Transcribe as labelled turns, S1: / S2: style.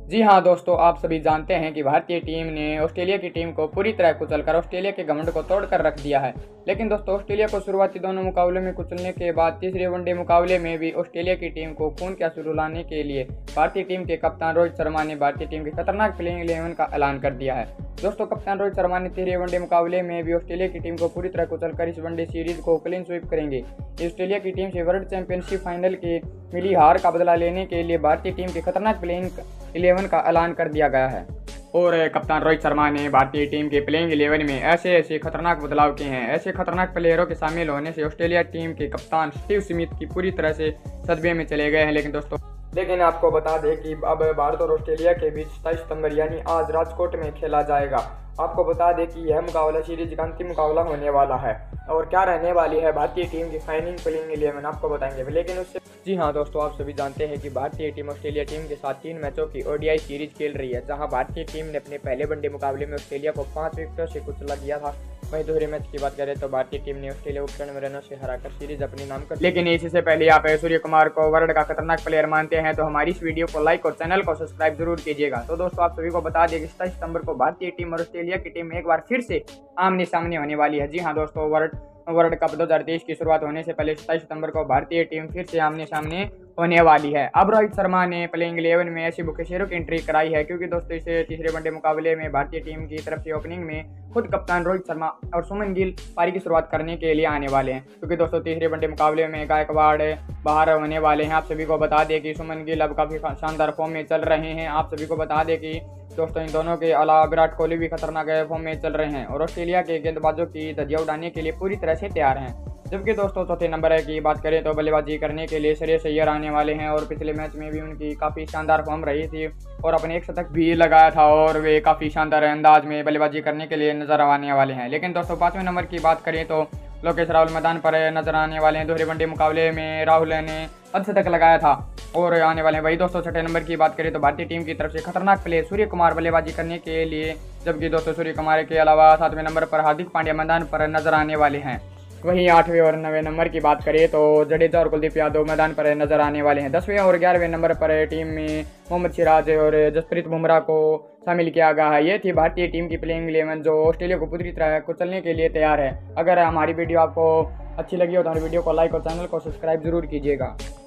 S1: जी हाँ दोस्तों, आप सभी जानते हैं कि भारतीय टीम ने ऑस्ट्रेलिया की टीम को पूरी तरह कुचलकर ऑस्ट्रेलिया के घमंड को तोड़कर रख दिया है। लेकिन दोस्तों, ऑस्ट्रेलिया को शुरुआती दोनों मुकाबलों में कुचलने के बाद तीसरे वनडे मुकाबले में भी ऑस्ट्रेलिया की टीम को खून के आंसू रुलाने के लिए भारतीय टीम के कप्तान रोहित शर्मा ने भारतीय टीम के खतरनाक प्लेइंग 11 का ऐलान कर दिया है। दोस्तों, कप्तान रोहित शर्मा ने तीसरे वनडे मुकाबले में भी ऑस्ट्रेलिया की टीम को पूरी तरह कुचलकर इस वनडे सीरीज को क्लीन स्वीप करेंगे। ऑस्ट्रेलिया की टीम से वर्ल्ड चैंपियनशिप फाइनल की मिली हार का बदला लेने के लिए भारतीय टीम के खतरनाक प्लेइंग 11 का ऐलान कर दिया गया है। और कप्तान रोहित शर्मा ने भारतीय टीम के प्लेइंग 11 में ऐसे खतरनाक बदलाव किए हैं। ऐसे खतरनाक प्लेयरों के शामिल होने से ऑस्ट्रेलिया टीम के कप्तान स्टीव स्मिथ की पूरी तरह से सदमे में चले गए हैं। लेकिन आपको बता दें कि अब भारत और ऑस्ट्रेलिया के बीच 27 सितंबर यानी आज राजकोट में खेला जाएगा। आपको बता दें कि यह मुकाबला सीरीज का अंतिम मुकाबला होने वाला है और क्या रहने वाली है भारतीय टीम की फाइनल प्लेइंग 11 आपको बताएंगे। लेकिन उससे जी हाँ दोस्तों, आप सभी जानते हैं कि भारतीय टीम ऑस्ट्रेलिया टीम के साथ 3 मैचों की ओडीआई सीरीज खेल रही है, जहां भारतीय टीम ने अपने पहले वनडे मुकाबले में ऑस्ट्रेलिया को 5 विकेटों से कुचला दिया था। वहीं दोहरे मैच की बात करें तो भारतीय टीम ने ऑस्ट्रेलिया को 94 रनों से हराकर सीरीज अपने नाम कर। लेकिन इससे पहले आप सूर्य कुमार को वर्ल्ड का खतरनाक प्लेयर मानते हैं तो हमारी इस वीडियो को लाइक और चैनल को सब्सक्राइब जरूर कीजिएगा। तो दोस्तों, आप सभी को बता दें कि 27 सितंबर को भारतीय टीम और ऑस्ट्रेलिया की टीम एक बार फिर से आमने सामने होने वाली है। जी हाँ दोस्तों, वर्ल्ड कप 2023 की शुरुआत होने से पहले 27 सितंबर को भारतीय टीम फिर से आमने सामने होने वाली है। अब रोहित शर्मा ने प्लेइंग 11 में ऐसी बुकेशेरों की एंट्री कराई है क्योंकि दोस्तों इसे तीसरे वनडे मुकाबले में भारतीय टीम की तरफ से ओपनिंग में खुद कप्तान रोहित शर्मा और सुमन गिल पारी की शुरुआत करने के लिए आने वाले हैं। क्योंकि दोस्तों तीसरे वनडे मुकाबले में गायकवाड़ बाहर होने वाले हैं। आप सभी को बता दें कि सुमन गिल अब काफ़ी शानदार फॉर्म में चल रहे हैं। आप सभी को बता दें कि दोस्तों इन दोनों के अलावा विराट कोहली भी खतरनाक फॉर्म में चल रहे हैं और ऑस्ट्रेलिया के गेंदबाजों की धज्जियां उड़ाने के लिए पूरी तरह से तैयार हैं। जबकि दोस्तों चौथे नंबर की बात करें तो बल्लेबाजी करने के लिए श्रेयस अय्यर आने वाले हैं और पिछले मैच में भी उनकी काफ़ी शानदार फॉर्म रही थी और अपने 1 शतक भी लगाया था और वे काफ़ी शानदार अंदाज में बल्लेबाजी करने के लिए नजर आने वाले हैं। लेकिन दोस्तों 5वें नंबर की बात करें तो लोकेश राहुल मैदान पर नजर आने वाले हैं। दोहरे वनडे मुकाबले में राहुल ने अर्धशतक लगाया था और आने वाले हैं। वही दोस्तों 6ठे नंबर की बात करें तो भारतीय टीम की तरफ से खतरनाक प्लेयर सूर्य कुमार बल्लेबाजी करने के लिए, जबकि दोस्तों सूर्य कुमार के अलावा 7वें नंबर पर हार्दिक पांड्या मैदान पर नजर आने वाले हैं। वहीं 8वें और 9वें नंबर की बात करें तो जडेजा और कुलदीप यादव मैदान पर नजर आने वाले हैं। 10वें और 11वें नंबर पर टीम में मोहम्मद सिराज और जसप्रीत बुमराह को शामिल किया गया है। ये थी भारतीय टीम की प्लेइंग 11 जो ऑस्ट्रेलिया को पूरी तरह कुचलने के लिए तैयार है। अगर हमारी वीडियो आपको अच्छी लगी हो तो हमारी वीडियो को लाइक और चैनल को सब्सक्राइब जरूर कीजिएगा।